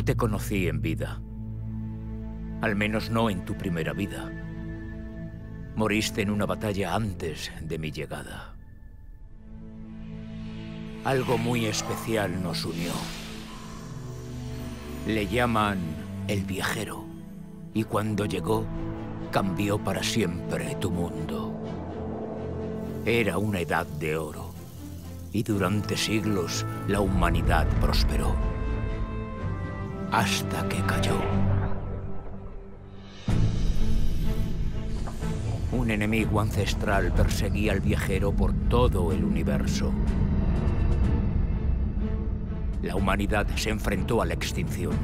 No te conocí en vida. Al menos no en tu primera vida. Moriste en una batalla antes de mi llegada. Algo muy especial nos unió. Le llaman el Viajero. Y cuando llegó, cambió para siempre tu mundo. Era una edad de oro. Y durante siglos la humanidad prosperó. Hasta que cayó. Un enemigo ancestral perseguía al viajero por todo el universo. La humanidad se enfrentó a la extinción.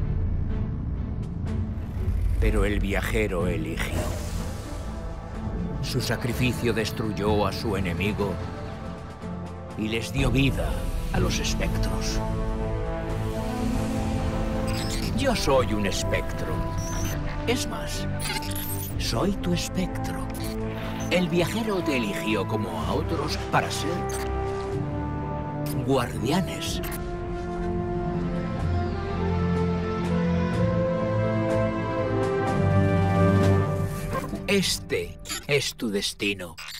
Pero el viajero eligió. Su sacrificio destruyó a su enemigo y les dio vida a los espectros. Yo soy un espectro. Es más, soy tu espectro. El viajero te eligió como a otros para ser guardianes. Este es tu destino.